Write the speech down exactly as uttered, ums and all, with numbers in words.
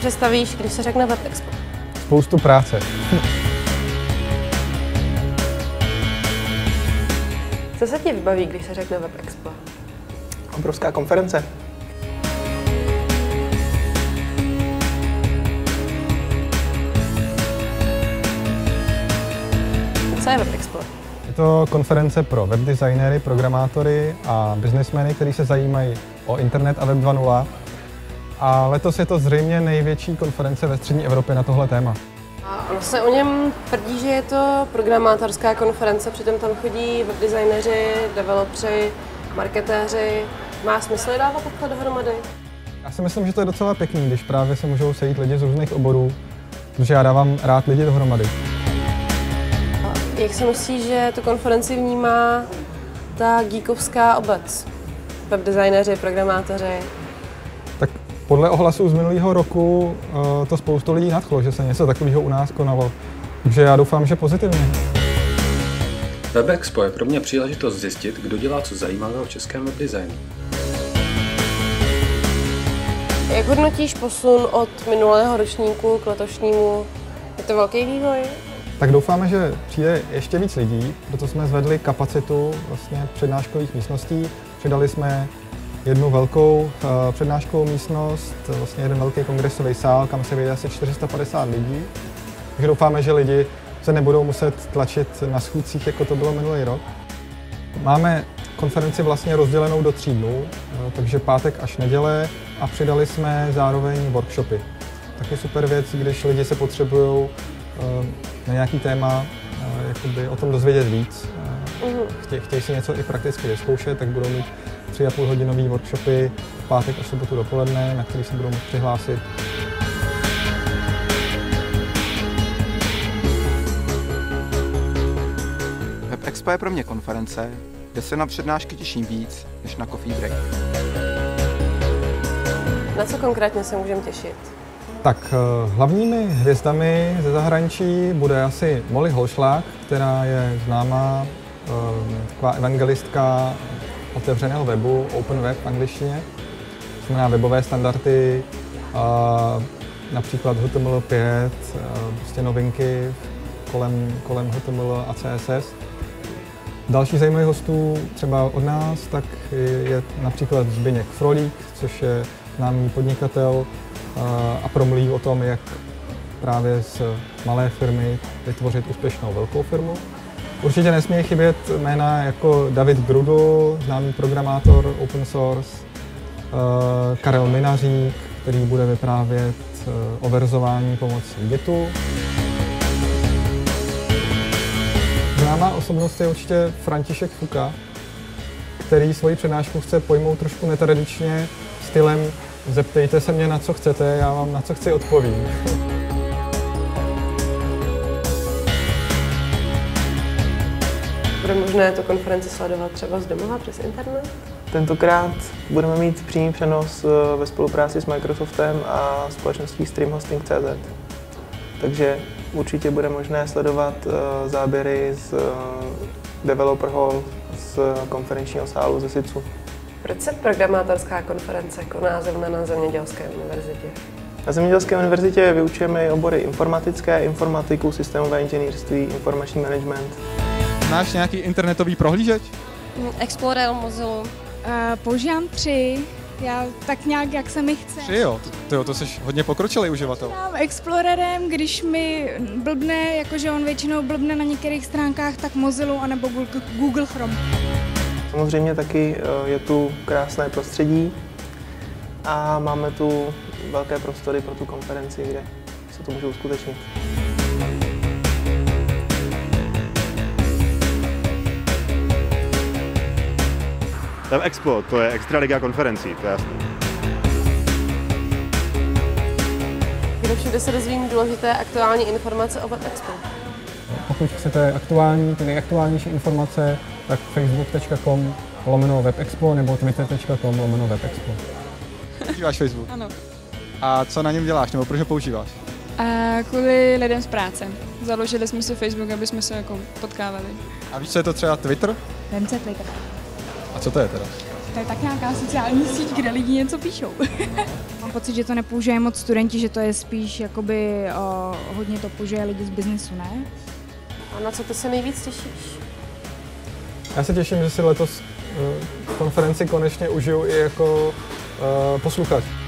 představíš, když se řekne Web Expo? Spoustu práce. Co se ti vybaví, když se řekne Web Expo? Obrovská konference. Co je Web Expo? Je to konference pro webdesignéry, programátory a businessmeny, kteří se zajímají o internet a web dva tečka nula. A letos je to zřejmě největší konference ve střední Evropě na tohle téma. A ono se o něm tvrdí, že je to programátorská konference, přitom tam chodí webdesignéři, developři, marketéři. Má smysl je dávat takhle dohromady? Já si myslím, že to je docela pěkný, když právě se můžou sejít lidi z různých oborů, protože já dávám rád lidi dohromady. A jak si myslíš, že tu konferenci vnímá ta geekovská obec? Webdesignéři, programátoři? Tak podle ohlasů z minulého roku uh, to spoustu lidí nadchlo, že se něco takového u nás konalo. Takže já doufám, že pozitivně. Web Expo je pro mě příležitost zjistit, kdo dělá co zajímavého v českém webdesignu. Jak hodnotíš posun od minulého ročníku k letošnímu? Je to velký vývoj? Tak doufáme, že přijde ještě víc lidí, proto jsme zvedli kapacitu vlastně přednáškových místností. Přidali jsme jednu velkou uh, přednáškovou místnost, vlastně jeden velký kongresový sál, kam se vejde asi čtyři sta padesát lidí. Takže doufáme, že lidi se nebudou muset tlačit na schůdcích, jako to bylo minulý rok. Máme konferenci vlastně rozdělenou do tří dnů, uh, takže pátek až neděle, a přidali jsme zároveň workshopy. Taky super věc, když lidi se potřebují uh, na nějaký téma uh, jakoby o tom dozvědět víc. Uh, chtějí, chtějí si něco i prakticky vyzkoušet, tak budou mít tři a půl hodinový workshopy v pátek a sobotu dopoledne, na který se budou moct přihlásit. Web Expo je pro mě konference, kde se na přednášky těším víc než na coffee break. Na co konkrétně se můžeme těšit? Tak hlavními hvězdami ze zahraničí bude asi Molly Holšlák, která je známá taková evangelistka otevřeného webu, Open Web v angličtině. To znamená webové standardy, například H T M L pět, prostě novinky kolem, kolem H T M L a C S S. Další zajímavých hostů třeba od nás tak je například Zbyněk Frolík, což je známý podnikatel a promluví o tom, jak právě z malé firmy vytvořit úspěšnou velkou firmu. Určitě nesmí chybět jména jako David Grudl, známý programátor open source, Karel Minařík, který bude vyprávět o verzování pomocí Gitu. Známá osobnost je určitě František Fuka, který svoji přednášku chce pojmout trošku netradičně stylem zeptejte se mě na co chcete, já vám na co chci odpovím. Bude možné tu konferenci sledovat třeba z domova přes internet? Tentokrát budeme mít přímý přenos ve spolupráci s Microsoftem a společností Stream Hosting tečka cé zet. Takže určitě bude možné sledovat záběry z Developer Hall z konferenčního sálu ze SICu. Proč se programátorská konference koná zrovna na Zemědělské univerzitě? Na Zemědělské univerzitě vyučujeme obory informatické, informatiku, systémové inženýrství, informační management. Máš nějaký internetový prohlížeč? Explorer, Mozilla. Uh, používám tři, já tak nějak, jak se mi chce. Tři jo, to, to jsi hodně pokročilý uživatel. Já Explorerem, když mi blbne, jakože on většinou blbne na některých stránkách, tak Mozilla anebo Google, Google Chrome. Samozřejmě taky je tu krásné prostředí a máme tu velké prostory pro tu konferenci, kde se to může uskutečnit. Web Expo, to je extraliga konferencí, to je jasné. Kde všude se dozvím důležité aktuální informace o Web Expo? Pokud chcete aktuální, ty nejaktuálnější informace, tak facebook tečka com lomeno webexpo nebo twitter tečka com lomeno webexpo. Používáš Facebook? Ano. A co na něm děláš, nebo proč ho používáš? A kvůli lidem z práce. Založili jsme si Facebook, aby jsme se jako potkávali. A víš, co je to třeba Twitter? Vem se Twitter. A co to je teda? To je tak nějaká sociální síť, kde lidi něco píšou. pocit, že to nepoužívají moc studenti, že to je spíš jakoby o, hodně to použije lidi z biznesu, ne? A na co ty se nejvíc těšíš? Já se těším, že si letos uh, konferenci konečně užiju i jako uh, posluchač.